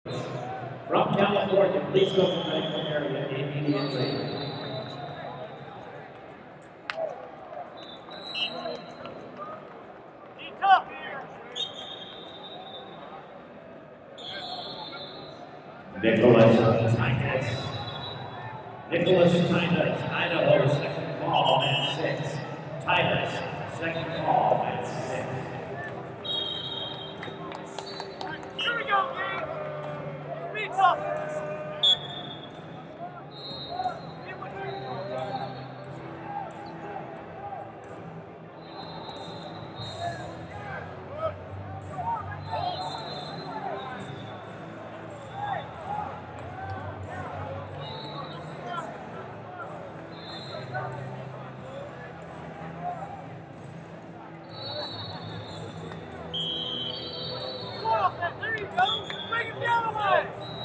From California, please go to the medical area immediately. Nicholas Titus. Nicholas Titus, Idaho, second call at 6. Titus, second call at 6. Here we go, Gabe. Be tough. There you go. Bring him the other way.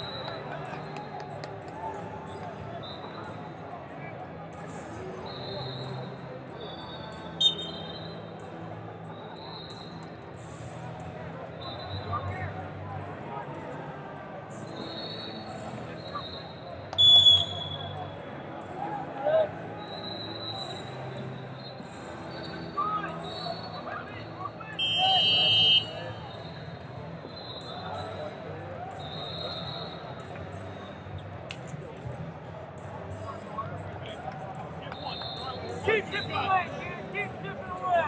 Keep chipping away, kid. Keep chipping away.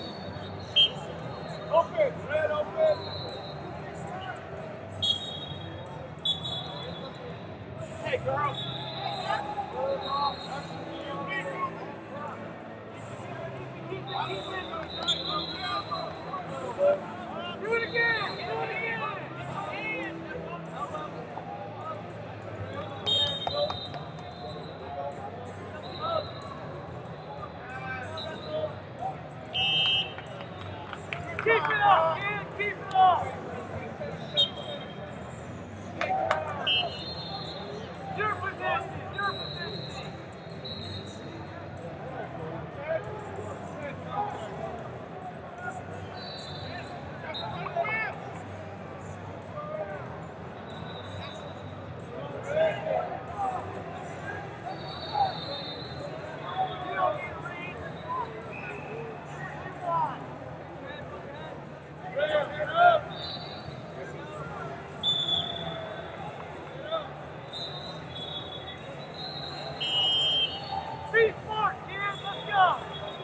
Open. Red open. Hey, girl. Do it again. Do it again. Keep it up, kid. Keep it up. Your position. Your position. Be smart, kid. Let's go.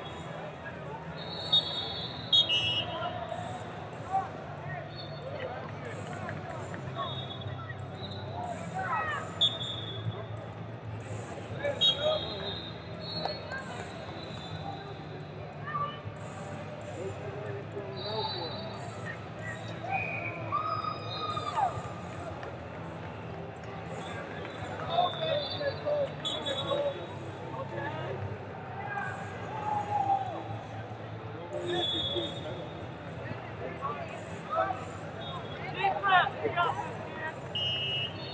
Deep breath. We got this, kid.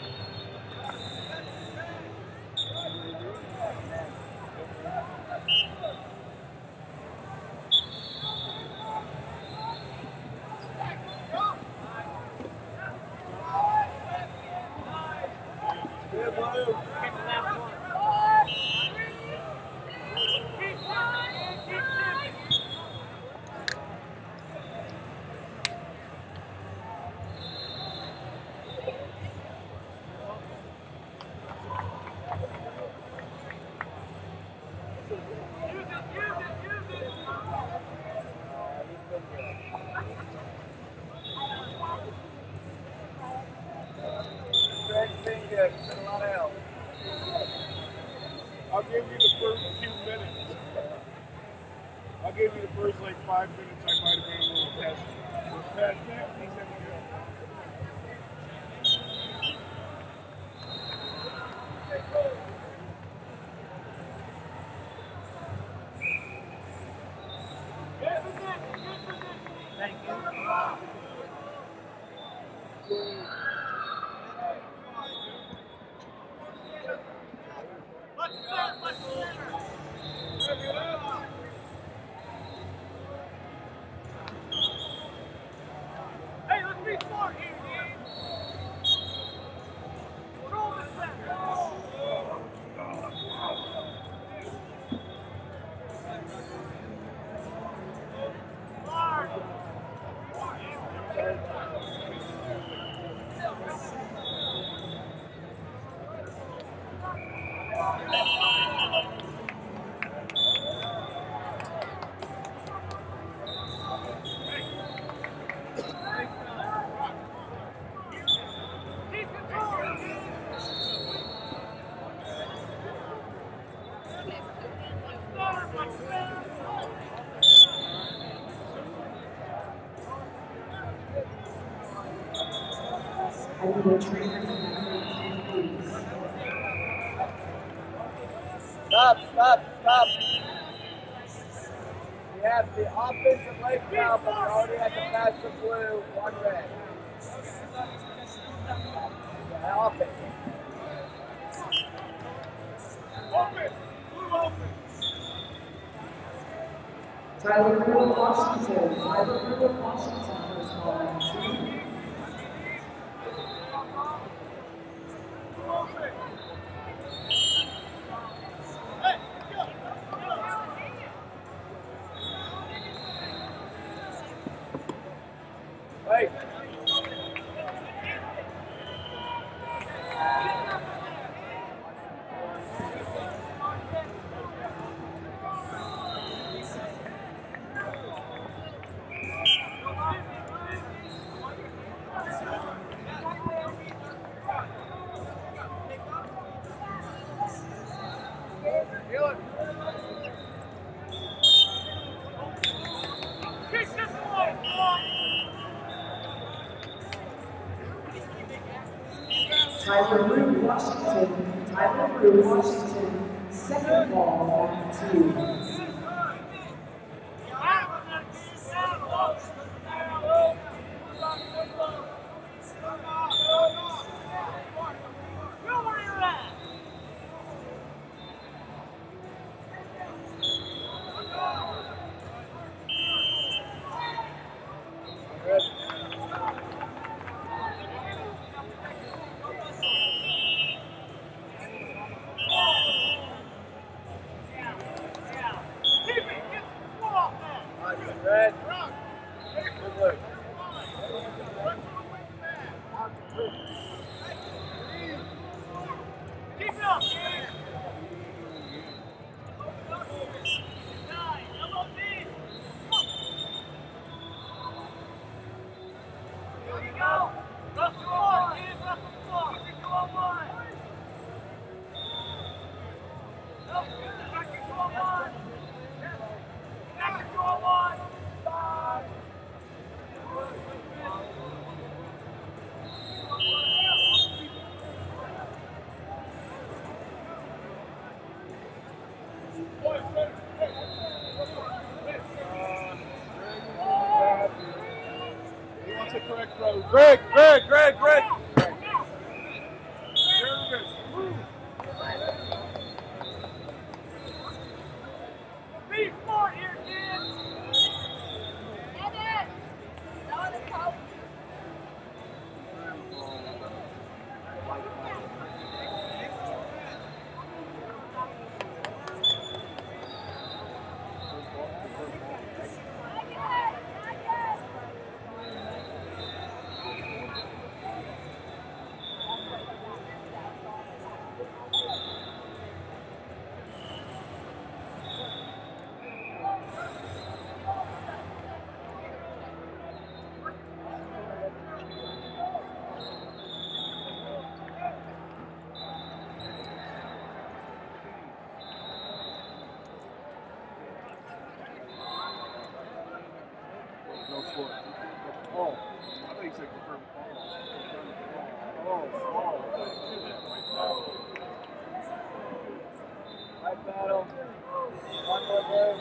I'll give you the first 2 minutes. I'll give you the first like 5 minutes. I might have been a little testy. Past that, he said we go. Thank you. Hey, let's be smart here. the trainers and please. Stop. We have the offensive late foul, but we already had to pass the blue, one red. The offense. Open! Blue open! Tyler Brewer, Washington. Tyler Brewer, Washington, first ball on 2. Wait. Tyler Brewer, Washington. Tyler Brewer, Washington, second ball on 2. Red. Blue. Keep it up, Here we go. Rush the floor, kids. Rush the floor. Keep going one. Back to one. Back to one. He wants a correct throw. Greg! Be smart here, kids. No score. Oh, I thought you said confirm Right battle. One more blue.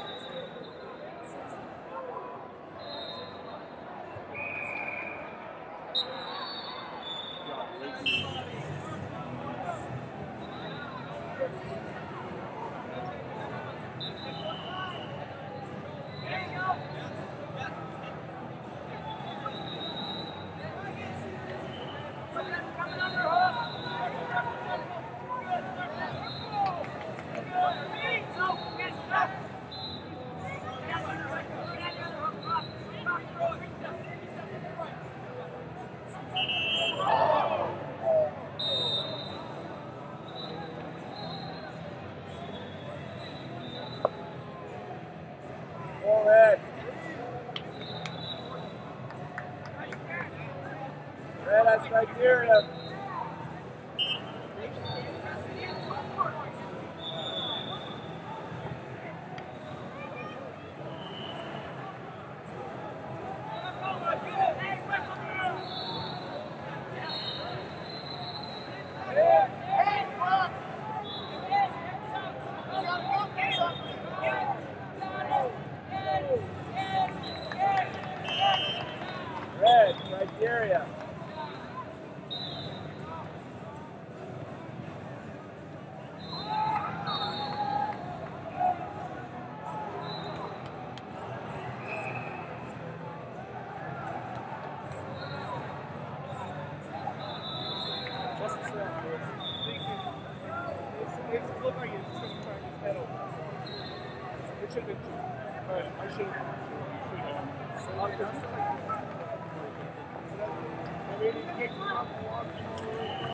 Go ahead. Red has criteria. should have been 2. But I should have. I mean, he kicked him up, walked him over.